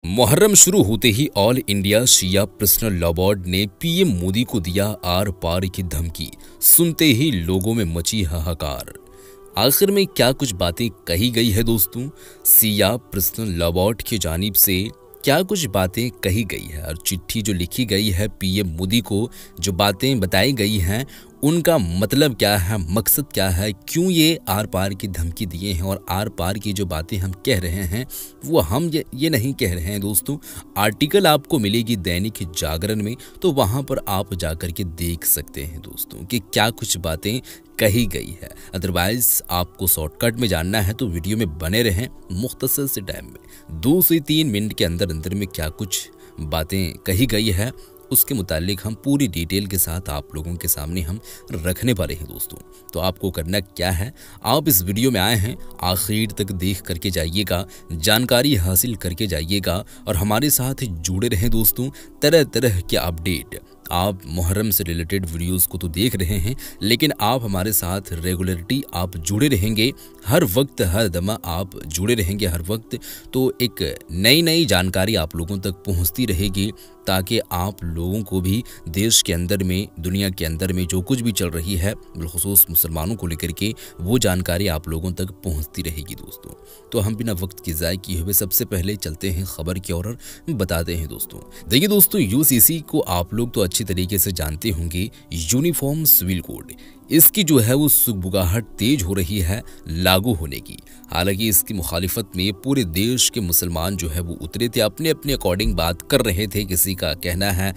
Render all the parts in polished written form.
मुहर्रम शुरू होते ही all India Shia personal law board ने पीएम मोदी को दिया आर पार की धमकी। सुनते ही लोगों में मची हाहाकार। आखिर में क्या कुछ बातें कही गई है दोस्तों? शिया पर्सनल लॉ बोर्ड की जानिब से क्या कुछ बातें कही गई है और चिट्ठी जो लिखी गई है पीएम मोदी को, जो बातें बताई गई हैं उनका मतलब क्या है, मकसद क्या है, क्यों ये आर पार की धमकी दिए हैं और आर पार की जो बातें हम कह रहे हैं वो हम ये नहीं कह रहे हैं दोस्तों। आर्टिकल आपको मिलेगी दैनिक जागरण में, तो वहां पर आप जाकर के देख सकते हैं दोस्तों कि क्या कुछ बातें कही गई है। अदरवाइज आपको शॉर्टकट में जानना है तो वीडियो में बने रहें। मुख्तसर से टाइम में 2 से 3 मिनट के अंदर में क्या कुछ बातें कही गई है उसके मुतालिक हम पूरी डिटेल के साथ आप लोगों के सामने हम रखने वाले हैं दोस्तों। तो आपको करना क्या है, आप इस वीडियो में आए हैं आखिर तक देख करके जाइएगा, जानकारी हासिल करके जाइएगा और हमारे साथ जुड़े रहें दोस्तों। तरह तरह के अपडेट, आप मुहर्रम से रिलेटेड वीडियोस को तो देख रहे हैं, लेकिन आप हमारे साथ रेगुलरिटी आप जुड़े रहेंगे, हर वक्त हर दमा आप जुड़े रहेंगे हर वक्त। तो एक नई जानकारी आप लोगों तक पहुंचती रहेगी ताकि आप लोगों को भी देश के अंदर में, दुनिया के अंदर में जो कुछ भी चल रही है बिलखुसूस मुसलमानों को लेकर के, वो जानकारी आप लोगों तक पहुंचती रहेगी दोस्तों। तो हम बिना वक्त की ज़ाय किए हुए सबसे पहले चलते हैं खबर की ओर, बताते हैं दोस्तों। देखिए दोस्तों, यूसीसी को आप लोग तो अच्छी तरीके से जानते होंगे, यूनिफॉर्म सिविल कोड, इसकी जो है वो सुगबुगाहट तेज हो रही है लागू होने की। हालांकि इसकी मुखालिफत में पूरे देश के मुसलमान जो है वो उतरे थे, अपने अपने अकॉर्डिंग बात कर रहे थे। किसी का कहना है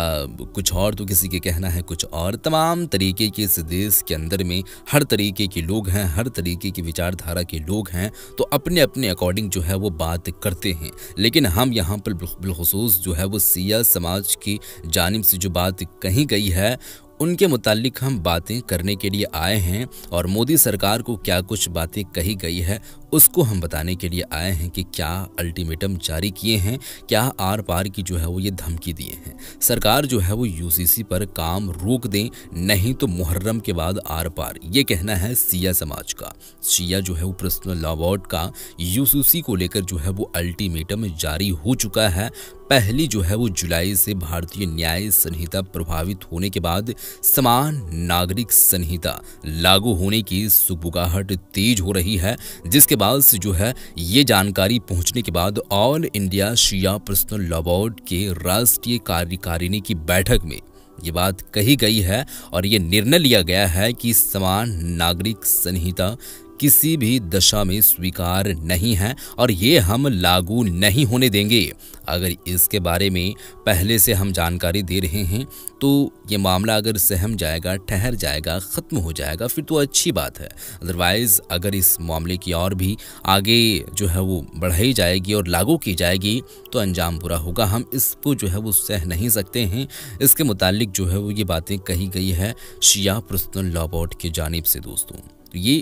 कुछ और तो किसी के कहना है कुछ और। तमाम तरीके के इस देश के अंदर में हर तरीके के लोग हैं, हर तरीके की विचारधारा के लोग हैं, तो अपने अपने अकॉर्डिंग जो है वो बात करते हैं। लेकिन हम यहाँ पर बिलखुसूस जो है वो शिया समाज की जानिब से जो बात कही गई है उनके मुतालिक हम बातें करने के लिए आए हैं और मोदी सरकार को क्या कुछ बातें कही गई है उसको हम बताने के लिए आए हैं कि क्या अल्टीमेटम जारी किए हैं, क्या आर पार की जो है वो ये धमकी दिए हैं। सरकार जो है वो यूसीसी पर काम रोक दें, नहीं तो मुहर्रम के बाद आर पार, ये कहना है शिया समाज का। शिया जो है वो पर्सनल लॉ बोर्ड का यूसीसी को लेकर जो है वो अल्टीमेटम जारी हो चुका है। पहली जो है वो जुलाई से भारतीय न्याय संहिता प्रभावित होने के बाद समान नागरिक संहिता लागू होने की सुगबुगाहट तेज हो रही है, जिसके बाद से जो है ये जानकारी पहुंचने के बाद all India Shia personal law board के राष्ट्रीय कार्यकारिणी की बैठक में ये बात कही गई है और ये निर्णय लिया गया है कि समान नागरिक संहिता किसी भी दशा में स्वीकार नहीं है और ये हम लागू नहीं होने देंगे। अगर इसके बारे में पहले से हम जानकारी दे रहे हैं तो ये मामला अगर सहम जाएगा, ठहर जाएगा, ख़त्म हो जाएगा, फिर तो अच्छी बात है। अदरवाइज़ अगर इस मामले की और भी आगे जो है वो बढ़ाई जाएगी और लागू की जाएगी तो अंजाम बुरा होगा। हम इसको जो है वो सह नहीं सकते हैं। इसके मुतालिक जो है वो ये बातें कही गई है शिया पर्सनल लॉ बोर्ड की जानिब से दोस्तों। तो ये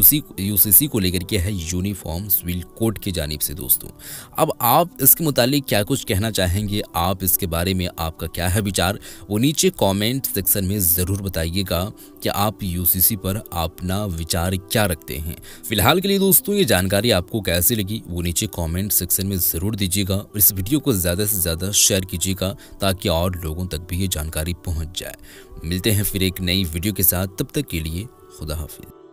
यूसीसी को लेकर के है, यूनिफॉर्म सिविल कोड की जानिब से दोस्तों। अब आप इसके मुतालिक क्या कुछ कहना चाहेंगे, आप इसके बारे में आपका क्या है विचार, वो नीचे कमेंट सेक्शन में ज़रूर बताइएगा कि आप यूसीसी पर अपना विचार क्या रखते हैं। फिलहाल के लिए दोस्तों ये जानकारी आपको कैसी लगी वो नीचे कमेंट सेक्शन में ज़रूर दीजिएगा और इस वीडियो को ज़्यादा से ज़्यादा शेयर कीजिएगा ताकि और लोगों तक भी ये जानकारी पहुँच जाए। मिलते हैं फिर एक नई वीडियो के साथ, तब तक के लिए खुदा हाफिज़।